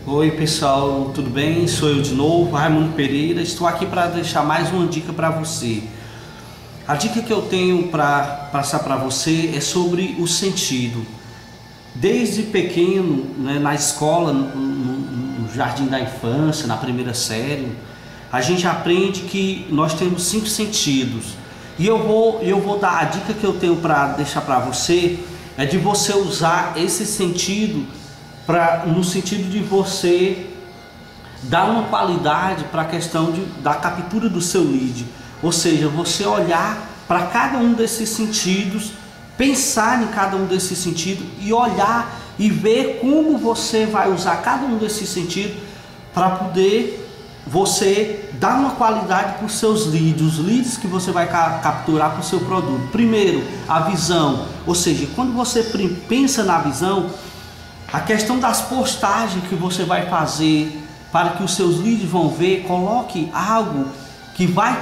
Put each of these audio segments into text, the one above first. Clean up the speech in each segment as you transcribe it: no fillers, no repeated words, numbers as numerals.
Oi pessoal, tudo bem? Sou eu de novo, Raimundo Pereira. Estou aqui para deixar mais uma dica para você. A dica que eu tenho para passar para você é sobre o sentido. Desde pequeno, né, na escola, no jardim da infância, na primeira série, a gente aprende que nós temos 5 sentidos. E eu vou dar a dica que eu tenho para deixar para você é de você usar esse sentido no sentido de você dar uma qualidade para a questão da captura do seu lead. Ou seja, você olhar para cada um desses sentidos, pensar em cada um desses sentidos e olhar e ver como você vai usar cada um desses sentidos para poder você dar uma qualidade para os seus leads, os leads que você vai capturar para o seu produto. Primeiro, a visão, ou seja, quando você pensa na visão, a questão das postagens que você vai fazer para que os seus leads vão ver, coloque algo que vai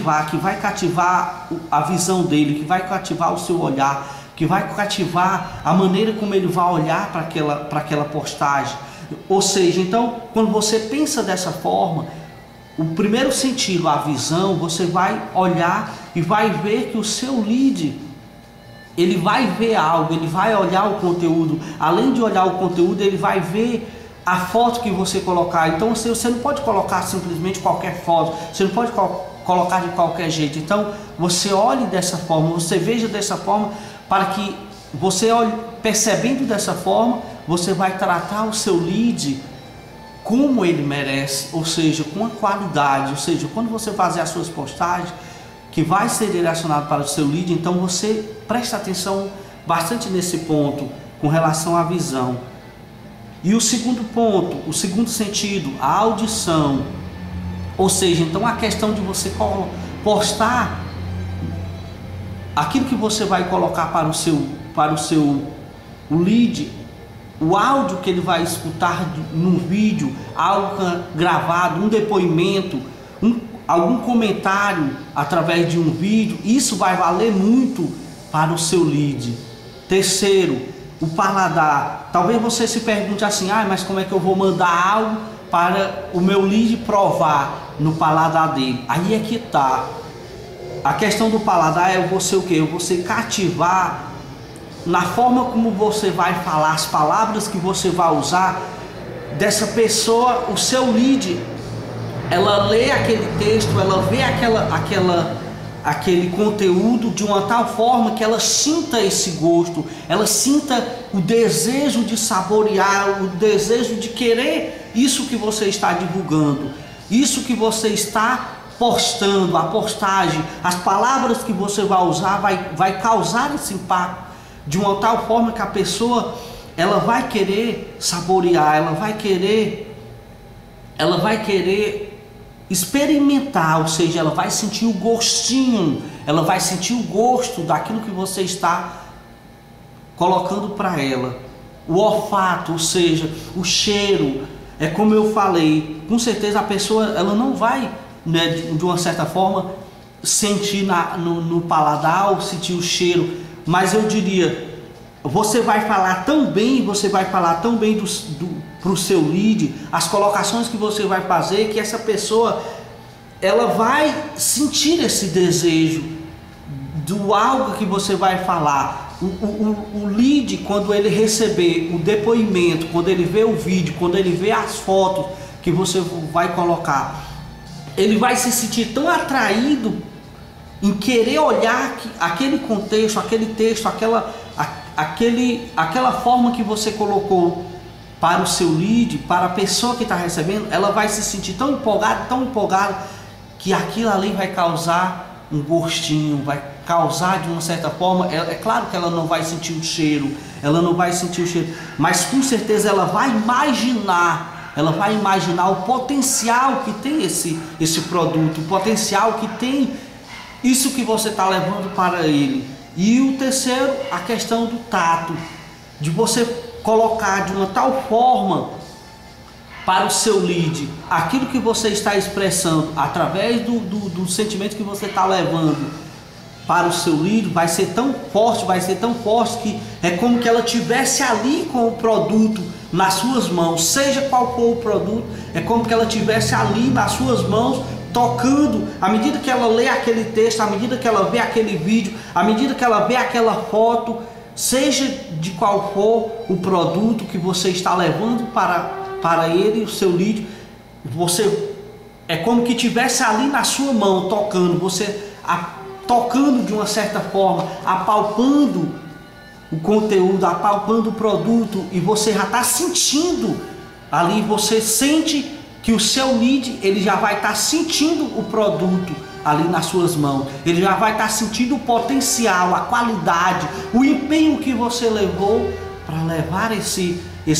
cativar a visão dele, que vai cativar o seu olhar, que vai cativar a maneira como ele vai olhar para aquela postagem. Ou seja, então, quando você pensa dessa forma, o primeiro sentido, a visão, você vai olhar e vai ver que o seu lead, ele vai ver algo, ele vai olhar o conteúdo. Além de olhar o conteúdo, ele vai ver a foto que você colocar. Então você não pode colocar simplesmente qualquer foto, você não pode colocar de qualquer jeito. Então você olhe dessa forma, você veja dessa forma, para que você olhe, percebendo dessa forma, você vai tratar o seu lead como ele merece, ou seja, com a qualidade. Ou seja, quando você fazer as suas postagens que vai ser direcionado para o seu lead, então você presta atenção bastante nesse ponto com relação à visão. E o segundo ponto, o segundo sentido, a audição. Ou seja, então a questão de você postar aquilo que você vai colocar para o seu lead, o áudio que ele vai escutar no vídeo, algo gravado, um depoimento, algum comentário através de um vídeo, isso vai valer muito para o seu lead. Terceiro, o paladar. Talvez você se pergunte assim, mas como é que eu vou mandar algo para o meu lead provar no paladar dele? Aí é que tá. A questão do paladar é você o quê? Você cativar na forma como você vai falar, as palavras que você vai usar dessa pessoa, o seu lead. Ela lê aquele texto, ela vê aquele conteúdo de uma tal forma que ela sinta esse gosto, ela sinta o desejo de saborear, o desejo de querer isso que você está divulgando, isso que você está postando, a postagem, as palavras que você vai usar vai causar esse impacto de uma tal forma que a pessoa ela vai querer saborear, ela vai querer experimentar, ou seja, ela vai sentir o gostinho, ela vai sentir o gosto daquilo que você está colocando para ela. O olfato, ou seja, o cheiro, é como eu falei, com certeza a pessoa ela não vai, né, de uma certa forma sentir no paladar ou sentir o cheiro, mas eu diria, você vai falar tão bem para o seu lead, as colocações que você vai fazer, que essa pessoa ela vai sentir esse desejo do algo que você vai falar. O lead, quando ele receber o depoimento, quando ele vê o vídeo, quando ele vê as fotos que você vai colocar, ele vai se sentir tão atraído em querer olhar aquele contexto, aquele texto, aquela forma que você colocou para o seu lead, para a pessoa que está recebendo. Ela vai se sentir tão empolgada, que aquilo ali vai causar um gostinho, vai causar de uma certa forma. É claro que ela não vai sentir o cheiro, mas com certeza ela vai imaginar o potencial que tem esse produto, o potencial que tem isso que você está levando para ele. E o terceiro, a questão do tato, de você colocar de uma tal forma para o seu lead aquilo que você está expressando através do sentimento que você está levando para o seu lead, vai ser tão forte que é como que ela tivesse ali com o produto nas suas mãos, seja qual for o produto, é como que ela estivesse ali nas suas mãos, tocando, à medida que ela lê aquele texto, à medida que ela vê aquele vídeo, à medida que ela vê aquela foto, seja de qual for o produto que você está levando para ele, o seu lead, você é como que estivesse ali na sua mão, tocando, você tocando de uma certa forma, apalpando o conteúdo, apalpando o produto, e você já está sentindo ali, você sente que o seu lead, ele já vai estar sentindo o produto ali nas suas mãos, ele já vai estar sentindo o potencial, a qualidade, o empenho que você levou para levar esse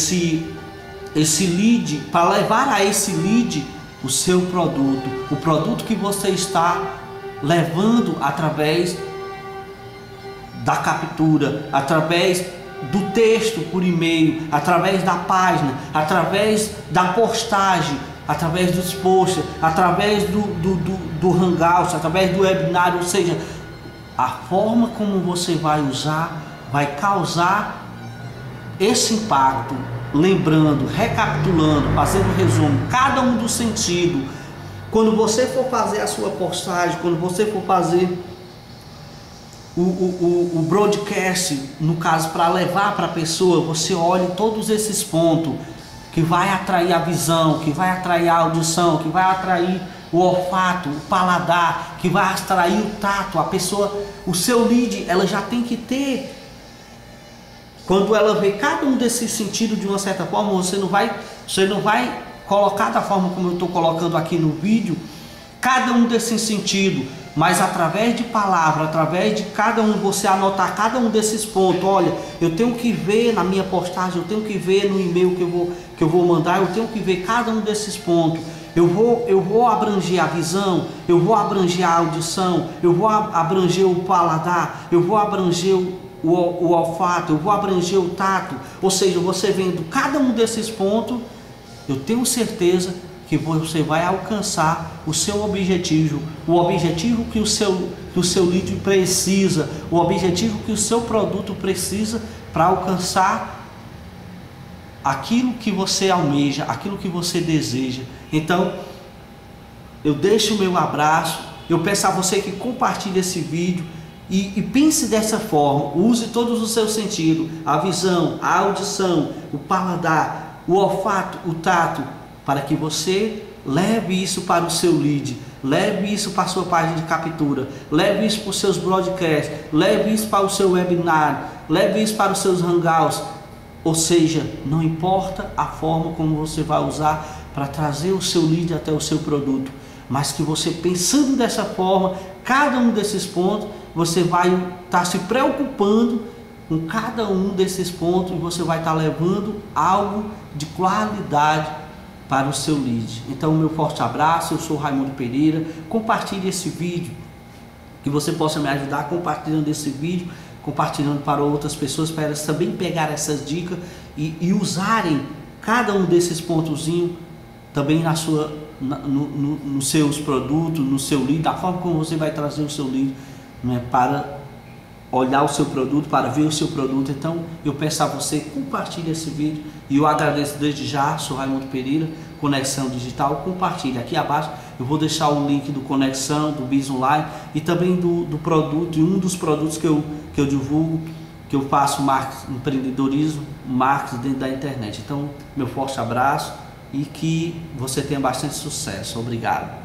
lead, para levar a esse lead o seu produto, o produto que você está levando através da captura, através do texto por e-mail, através da página, através da postagem, através dos posts, através do Hangouts, através do webinário, ou seja, a forma como você vai usar vai causar esse impacto. Lembrando, recapitulando, fazendo um resumo, cada um dos sentidos. Quando você for fazer a sua postagem, quando você for fazer o broadcast, no caso, para levar para a pessoa, você olhe todos esses pontos que vai atrair a visão, que vai atrair a audição, que vai atrair o olfato, o paladar, que vai atrair o tato. A pessoa, o seu lead, ela já tem que ter. Quando ela vê cada um desses sentidos de uma certa forma, você não vai colocar da forma como eu estou colocando aqui no vídeo, cada um desses sentidos, mas através de palavra, através de cada um, você anotar cada um desses pontos. Olha, eu tenho que ver na minha postagem, eu tenho que ver no e-mail que eu vou mandar, eu tenho que ver cada um desses pontos. Eu vou abranger a visão, eu vou abranger a audição, eu vou abranger o paladar, eu vou abranger o olfato, eu vou abranger o tato. Ou seja, você vendo cada um desses pontos, eu tenho certeza que você vai alcançar o seu objetivo, o objetivo que o seu lead precisa, o objetivo que o seu produto precisa para alcançar aquilo que você almeja, aquilo que você deseja. Então, eu deixo o meu abraço, eu peço a você que compartilhe esse vídeo e pense dessa forma, use todos os seus sentidos, a visão, a audição, o paladar, o olfato, o tato, para que você leve isso para o seu lead, leve isso para a sua página de captura, leve isso para os seus broadcasts, leve isso para o seu webinar, leve isso para os seus hangouts. Ou seja, não importa a forma como você vai usar para trazer o seu lead até o seu produto, mas que você, pensando dessa forma, cada um desses pontos, você vai estar se preocupando com cada um desses pontos e você vai estar levando algo de qualidade para o seu lead. Então, meu forte abraço, eu sou Raimundo Pereira. Compartilhe esse vídeo, que você possa me ajudar compartilhando esse vídeo, compartilhando para outras pessoas, para elas também pegar essas dicas e usarem cada um desses pontozinhos também nos seus produtos, no seu lead, da forma como você vai trazer o seu lead, né, para olhar o seu produto, para ver o seu produto. Então eu peço a você, compartilhe esse vídeo e eu agradeço desde já. Sou Raimundo Pereira, Conexão Digital. Compartilhe aqui abaixo, eu vou deixar o link do Conexão, do Biz Online e também do produto, de um dos produtos que eu divulgo, que eu faço marketing, empreendedorismo, marketing dentro da internet. Então, meu forte abraço e que você tenha bastante sucesso. Obrigado.